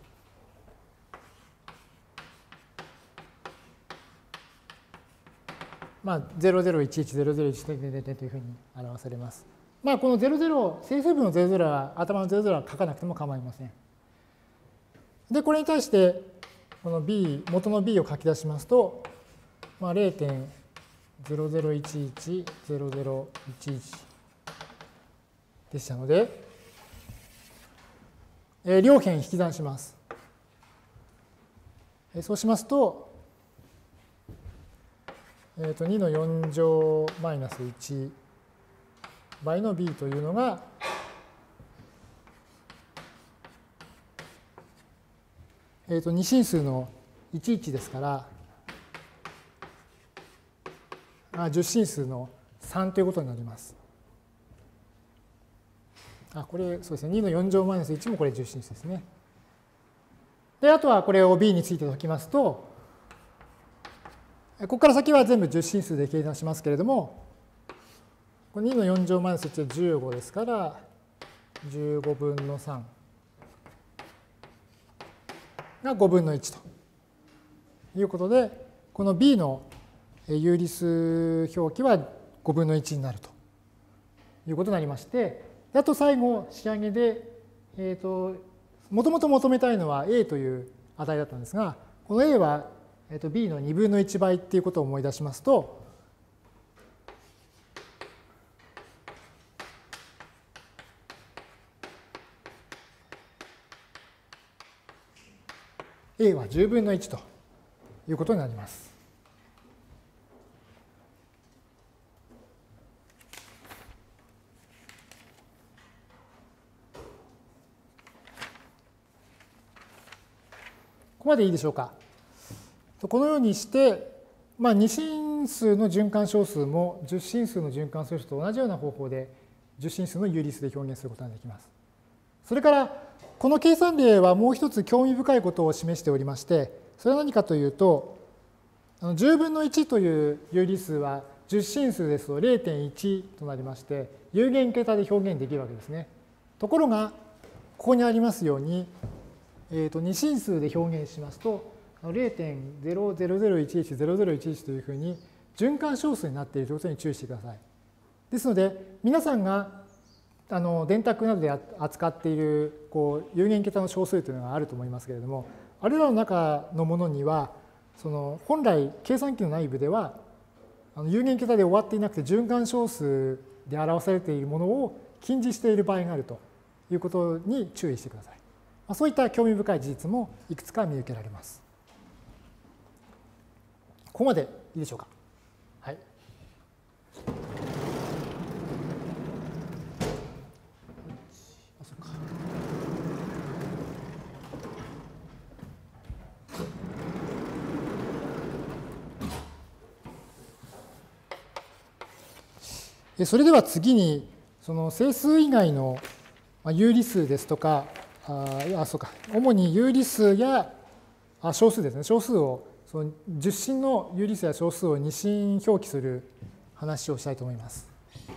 まあ、ゼロゼロいちいちゼロゼロいちというふうに表されます。まあ、このゼロゼロ、整数部のゼロゼロは、頭のゼロゼロは書かなくても構いません。で、これに対して、この b、元の b を書き出しますと、まあ、ゼロてんゼロゼロいちいちゼロゼロいちいち でしたので、えー、両辺引き算します。えー、そうしますと、えー、とにのよん乗マイナスいち倍の b というのが、えー、と二進数のいちいちですから、あ十進数のさんということになります。あ、これ、そうですね。にのよん乗マイナスいちもこれ十進数ですね。で、あとはこれを b について解きますと、ここから先は全部十進数で計算しますけれども、にのよん乗マイナスいちはじゅうごですから、じゅうごぶんのさんがごぶんのいちということで、この b の有理数表記はごぶんのいちになるということになりまして、あと最後、仕上げで、えっと、もともと求めたいのは a という値だったんですが、この a はえっと b のにぶんのいち倍っていうことを思い出しますと、a はじゅうぶんのいちということになります。ここまでいいでしょうか。このようにして、まあ、二進数の循環小数も十進数の循環小数と同じような方法で十進数の有理数で表現することができます。それからこの計算例はもう一つ興味深いことを示しておりまして、それは何かというと、じゅうぶんのいちという有理数は十進数ですと ゼロてんいち となりまして、有限桁で表現できるわけですね。ところが、ここにありますように、えーと、二進数で表現しますと、ゼロてんゼロゼロゼロいちいちゼロゼロいちいち というふうに循環小数になっているということに注意してください。ですので、皆さんがあの電卓などで扱っているこう有限桁の小数というのがあると思いますけれども、 あれらの中のものには、その本来計算機の内部では有限桁で終わっていなくて循環小数で表されているものを禁じしている場合があるということに注意してください。そういった興味深い事実もいくつか見受けられます。ここまでいいでしょうか。はい。あ、そうか。それでは次に、その整数以外の有理数ですとか、あ、いや、そうか、主に有理数やあ小数ですね、小数を、その十進の有理数や小数を二進表記する話をしたいと思います。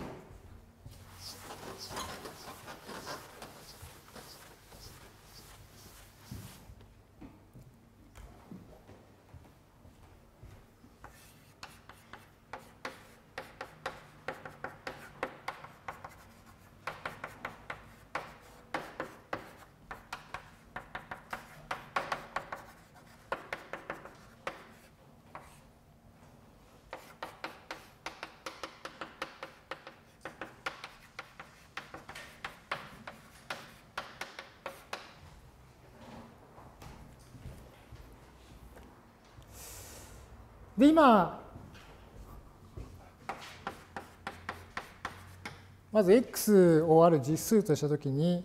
で、今、まず x をある実数としたときに、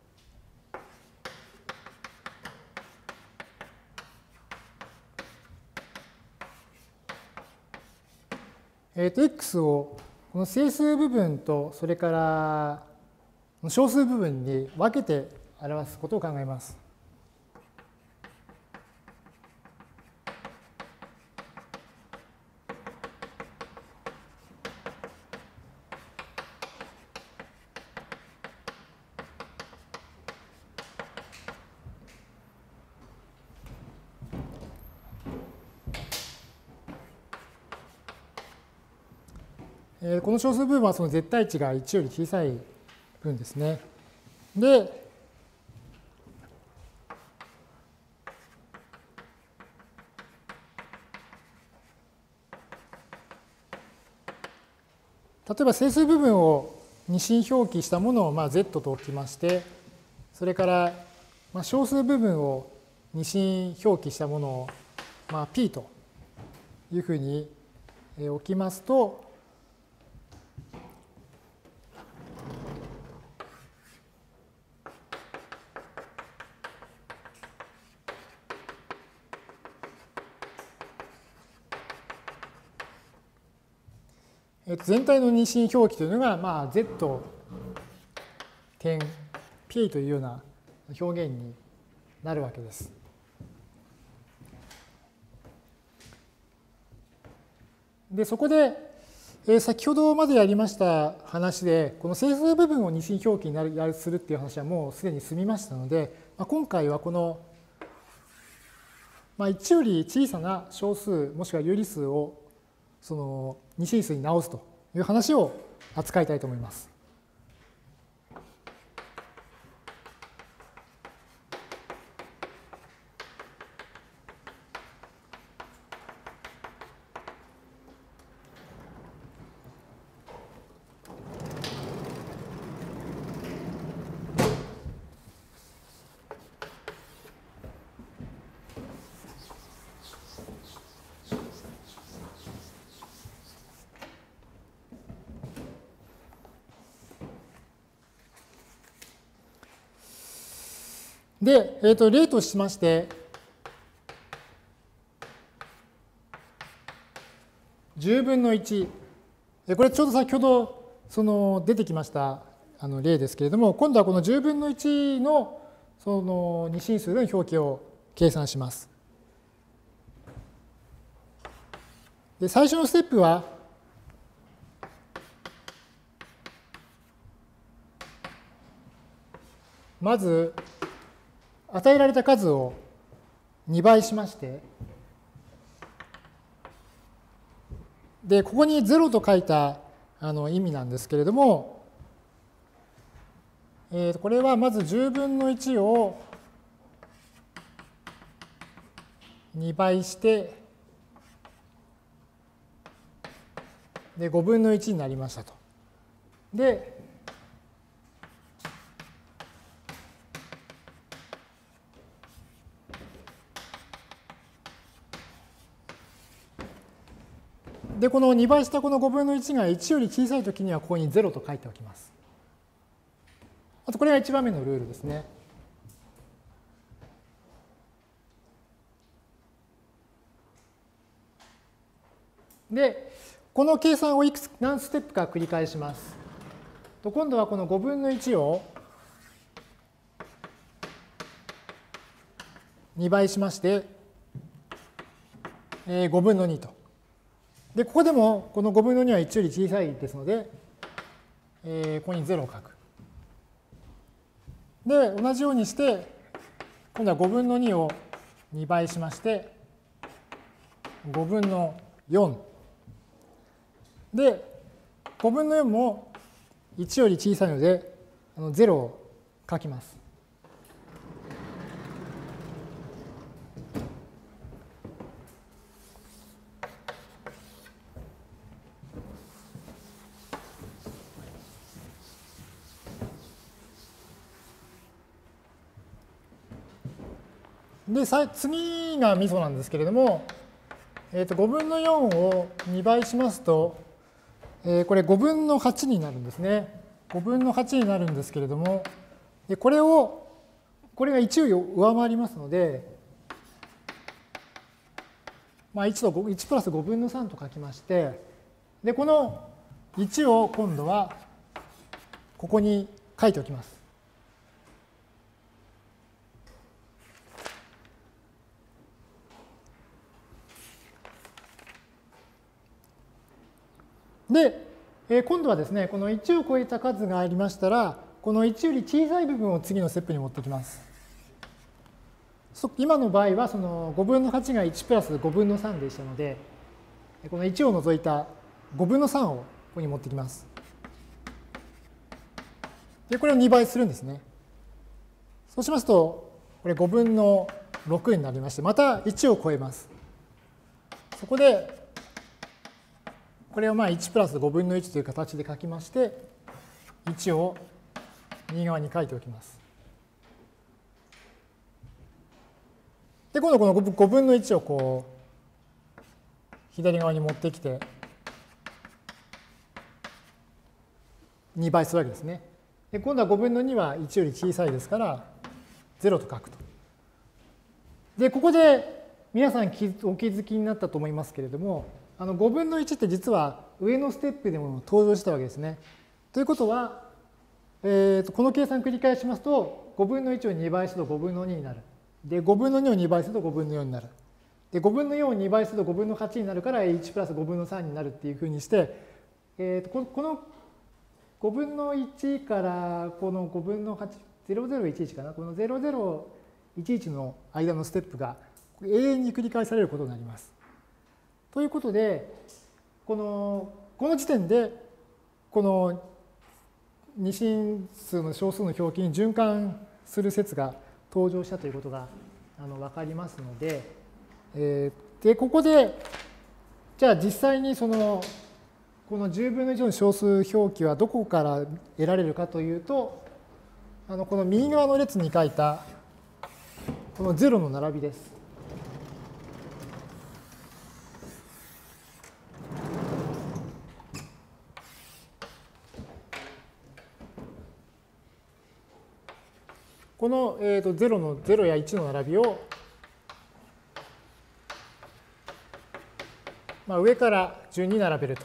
えっと、x をこの整数部分と、それから小数部分に分けて表すことを考えます。この小数部分はその絶対値がいちより小さい分ですね。で、例えば整数部分を二進表記したものをまあ Z と置きまして、それからまあ小数部分を二進表記したものをまあ P というふうに置きますと、全体の二進表記というのが、まあ、Z 点 P というような表現になるわけです。で、そこで、えー、先ほどまでやりました話で、この整数部分を二進表記になるやるするっていう話はもうすでに済みましたので、まあ、今回はこの、まあ、いちより小さな小数もしくは有理数をその二進数に直すという話を扱いたいと思います。で、えー、と例としまして、じゅうぶんのいち。これちょうど先ほどその出てきましたあの例ですけれども、今度はこのじゅうぶんのいちのその二進数の表記を計算します。で、最初のステップは、まず、与えられた数をにばいしまして、で、ここにゼロと書いたあの意味なんですけれども、えー、これはまずじゅうぶんのいちをにばいして、で、ごぶんのいちになりましたと。で、で、このにばいしたこのごぶんのいちがいちより小さいときにはここにゼロと書いておきます。あとこれがいちばんめのルールですね。で、この計算をいくつ何ステップか繰り返します。と今度はこのごぶんのいちをにばいしまして、えー、ごぶんのにと。で、ここでもこのごぶんのにはいちより小さいですので、えー、ここにゼロを書く。で、同じようにして、今度はごぶんのにをにばいしまして、ごぶんのよん。で、ごぶんのよんもいちより小さいので、あのゼロを書きます。で、次がミソなんですけれども、えー、とごぶんのよんをにばいしますと、えー、これごぶんのはちになるんですね。ごぶんのはちになるんですけれども、でこれを、これがいちを上回りますので、まあ、いち, といちプラスごぶんのさんと書きまして、でこのいちを今度はここに書いておきます。で、えー、今度はですね、このいちを超えた数がありましたら、このいちより小さい部分を次のステップに持ってきます。今の場合はそのごぶんのはちがいちプラスごぶんのさんでしたので、このいちを除いたごぶんのさんをここに持ってきます。で、これをにばいするんですね。そうしますと、これごぶんのろくになりまして、またいちを超えます。そこで、これをまあいちプラスごぶんのいちという形で書きまして、いちを右側に書いておきます。で、今度このごぶんのいちをこう、左側に持ってきて、にばいするわけですね。で、今度はごぶんのにはいちより小さいですから、ゼロと書くと。で、ここで皆さんお気づきになったと思いますけれども、あのごぶんのいちって実は上のステップでも登場したわけですね。ということは、えー、とこの計算繰り返しますと、ごぶんのいちをにばいするとごぶんのにになる。で、ごぶんのにをにばいするとごぶんのよんになる。で、ごぶんのよんをにばいするとごぶんのはちになるからいちプラスごぶんのさんになるっていうふうにして、えー、とこのごぶんのいちからこのごぶんのはち、ゼロゼロいちいちかな、このゼロゼロいちいちの間のステップが永遠に繰り返されることになります。ということで、この、この時点で、この二進数の小数の表記に循環する説が登場したということがあの分かりますので、えー、で、ここで、じゃあ実際にその、このじゅうぶんのいちの小数表記はどこから得られるかというと、あのこの右側の列に書いた、このゼロの並びです。この、えー、とゼロのゼロやいちの並びを、まあ、上から順に並べると。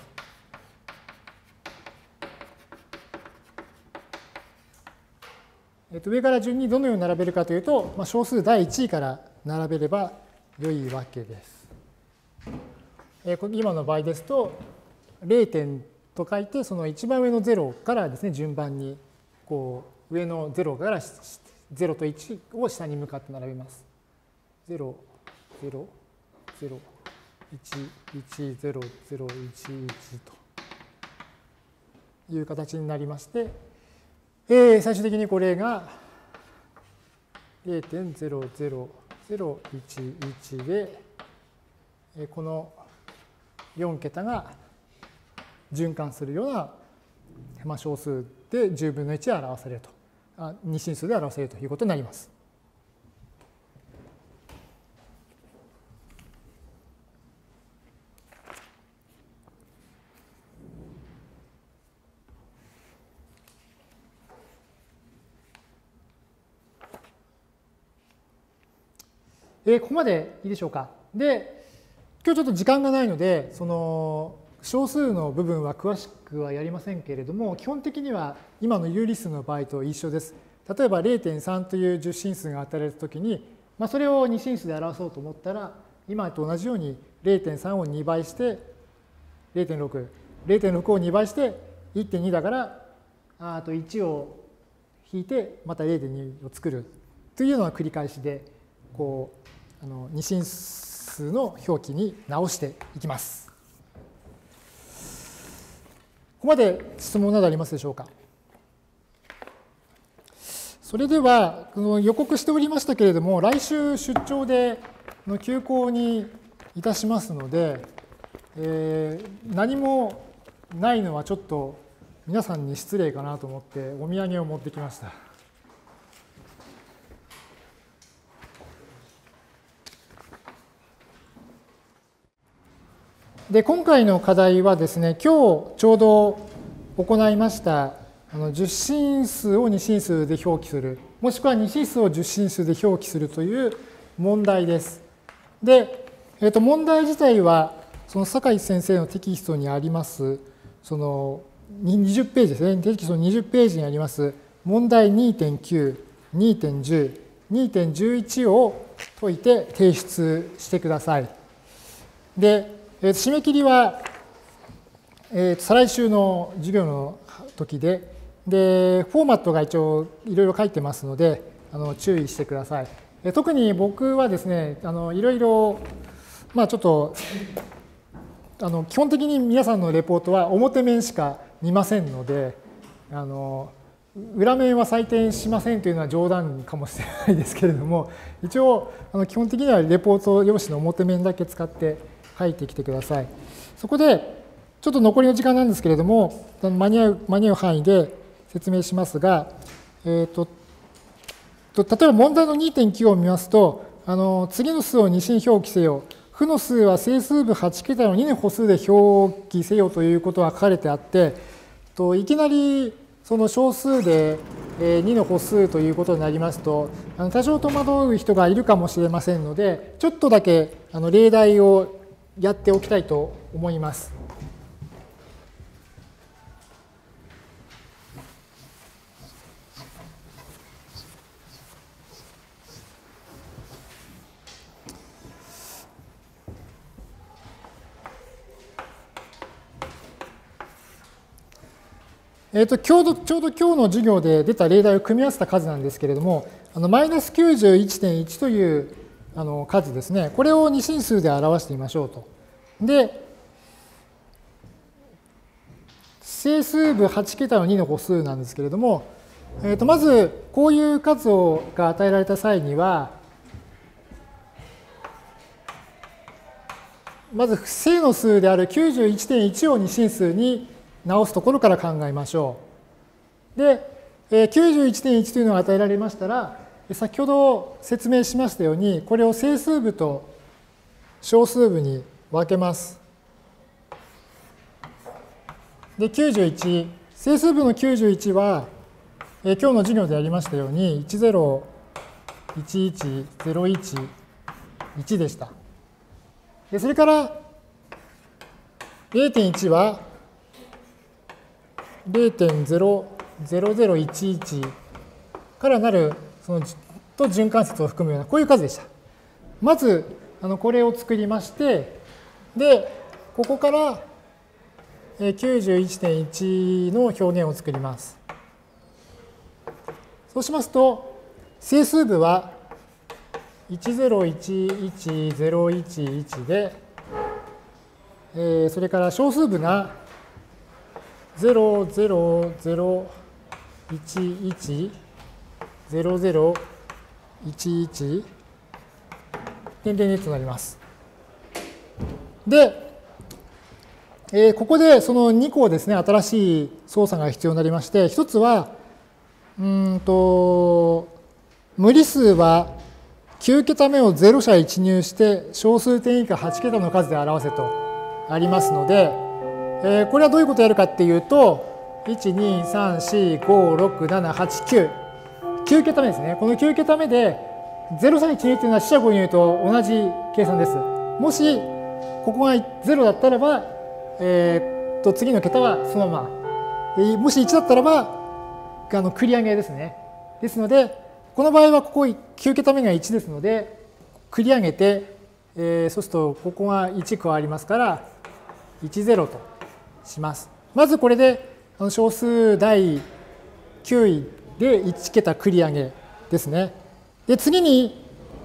えー、と上から順にどのように並べるかというと、まあ、小数だいいちいから並べれば良いわけです。えー、今の場合ですと、れいてんと書いて、その一番上のゼロからですね、順番にこう上のゼロからゼロといちを下に向かって並べます。ゼロ、ゼロ、ゼロ、いち、いち、ゼロ、ゼロ、いち、いちという形になりまして、えー、最終的にこれが れいてんゼロゼロゼロいちいちで、このよん桁が循環するような、まあ、小数でじゅうぶんのいちで表されると、あ二進数で表されるということになります。えー、ここまでいいでしょうか。で、今日ちょっと時間がないので、その小数の部分は詳しくはやりませんけれども、基本的には今の有理数の場合と一緒です。例えば れいてんさん という十進数が与えられたときに、まあ、それを二進数で表そうと思ったら、今と同じように れいてんさん をにばいして れいてんろく、れいてんろく をにばいして いってんに だから、あといちを引いてまた れいてんに を作るというような繰り返しで、こうあの二進数の表記に直していきます。ここまで質問などありますでしょうか。それでは予告しておりましたけれども、来週出張で休校にいたしますので、えー、何もないのはちょっと皆さんに失礼かなと思ってお土産を持ってきました。で、今回の課題はですね、今日ちょうど行いましたあの十進数を二進数で表記する、もしくは二進数を十進数で表記するという問題です。で、えー、と問題自体はその酒井先生のテキストにありますそのにじゅっページですね、テキストにじゅっページにあります問題 にてんきゅう、にてんじゅう、にてんじゅういち を解いて提出してください。で、えー、締め切りは、えー、再来週の授業の時で、で、フォーマットが一応いろいろ書いてますので、あの注意してください。えー、特に僕はですね、あのいろいろ、まあちょっと、あの基本的に皆さんのレポートは表面しか見ませんので、あの裏面は採点しませんというのは冗談かもしれないですけれども、一応あの基本的にはレポート用紙の表面だけ使って書いてきてください。そこでちょっと残りの時間なんですけれども、間に合う、間に合う範囲で説明しますが、えーと、例えば問題の にてんきゅう を見ますと、あの次の数を二進表記せよ。負の数は整数部はち桁のにの歩数で表記せよということが書かれてあって、といきなりその小数でにの歩数ということになりますと、多少戸惑う人がいるかもしれませんので、ちょっとだけあの例題をやっておきたいと思います。えー、とちょうどちょうど今日の授業で出た例題を組み合わせた数なんですけれども、あのマイナス きゅうじゅういちてんいち というあの数ですね、これを二進数で表してみましょうと。で、整数部はち桁のにの歩数なんですけれども、えー、とまずこういう数をが与えられた際には、まず正の数である きゅうじゅういちてんいち を二進数に直すところから考えましょう。で、きゅうじゅういちてんいち というのが与えられましたら、先ほど説明しましたように、これを整数部と小数部に分けます。で、きゅうじゅういち、整数部のきゅうじゅういちは、え今日の授業でやりましたように、いちゼロ、いちいち、ゼロいち、いちでした。でそれから、れいてんいち は、れいてんゼロゼロゼロいちいち からなるそのと循環節を含むようなこういう数でした。まずあのこれを作りまして、でここから きゅうじゅういちてんいち の表現を作ります。そうしますと整数部はいちゼロいちいちゼロいちいちで、えー、それから小数部がゼロゼロゼロいちいちゼロゼロいちいち点点にとなります。で、えー、ここでそのに個ですね、新しい操作が必要になりまして、一つは、うんと、無理数はきゅう桁目をゼロ者一入して、小数点以下はち桁の数で表せとありますので、えー、これはどういうことをやるかっていうと、いち、に、さん、よん、ご、ろく、なな、はち、きゅう。きゅう桁目ですね。このきゅう桁目で、ゼロ者一入というのは四捨五入と同じ計算です。もし、ここがゼロだったらば、えー、っと次の桁はそのまま。もしいちだったらば、あの繰り上げですね。ですので、この場合はここきゅう桁目がいちですので、繰り上げて、えー、そうするとここがいち加わりますから、いち、ゼロとします。まずこれで小数第きゅういでいち桁繰り上げですね。で、次に、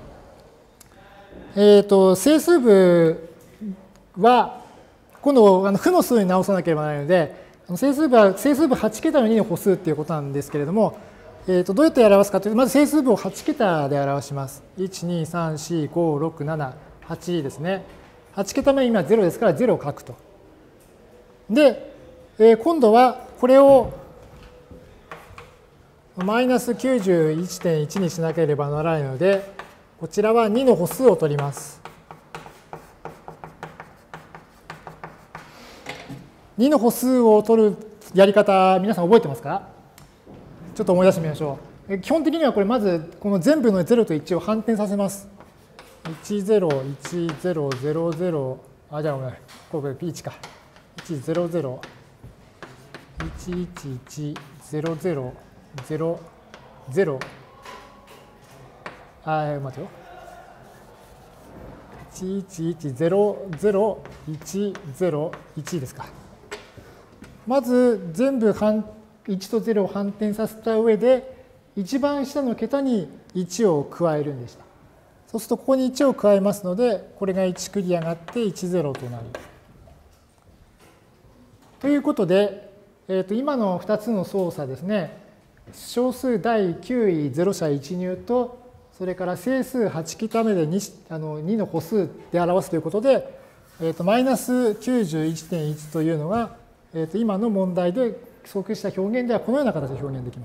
えー、と整数部は、今度あの負の数に直さなければならないので、整数部は整数部はち桁のにの歩数っていうことなんですけれども、えー、とどうやって表すかというと、まず整数部をはち桁で表します。いち、に、さん、よん、ご、ろく、なな、はちですね。はち桁目今ゼロですからゼロを書くと。で、えー、今度はこれをマイナス きゅうじゅういちてんいち にしなければならないので、こちらはにの歩数を取ります。にの歩数を取るやり方、皆さん覚えてますか？ちょっと思い出してみましょう。基本的にはこれまず、この全部のゼロといちを反転させます。いち、ゼロ、いち、ゼロ、ゼロ、ゼロ、あ、じゃあごめん、これいちか。いち、ゼロ、ゼロ、いち、いち、いち、ゼロ、ゼロ、ゼロ、ゼロ、あ、待てよ。いち、いち、いち、ゼロ、ゼロ、いち、ゼロ、いちですか。まず全部いちとゼロを反転させた上で、一番下の桁にいちを加えるんでした。そうするとここにいちを加えますので、これがいち繰り上がっていち、ゼロとなる。ということで、えー、と今のふたつの操作ですね、小数第きゅういゼロ者一入と、それから整数はち桁目で 2, あのにの歩数で表すということで、えー、とマイナス きゅうじゅういちてんいち というのが、えー、と今の問題で即した表現ではこのような形で表現できます。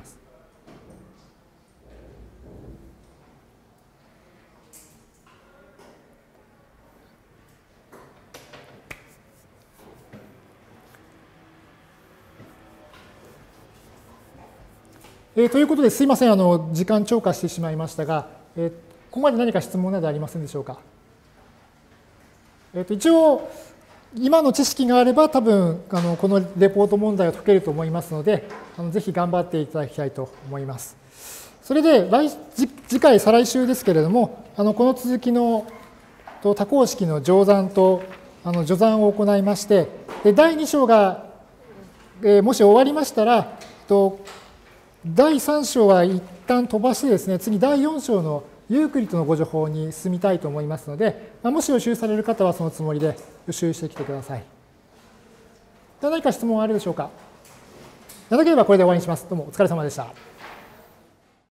えー、ということで、すいません、あの時間超過してしまいましたが、えー、ここまで何か質問などありませんでしょうか。えー、と一応、今の知識があれば、多分あのこのレポート問題を解けると思いますので、あのぜひ頑張っていただきたいと思います。それで来、次回、再来週ですけれども、あのこの続きの多項式の乗算とあの序算を行いまして、でだいに章が、えー、もし終わりましたら、とだいさん章は一旦飛ばしてですね、次だいよん章のユークリッドのご助法に進みたいと思いますので、まあ、もし予習される方はそのつもりで予習してきてください。では何か質問あるでしょうか。なければこれで終わりにします。どうもお疲れ様でした。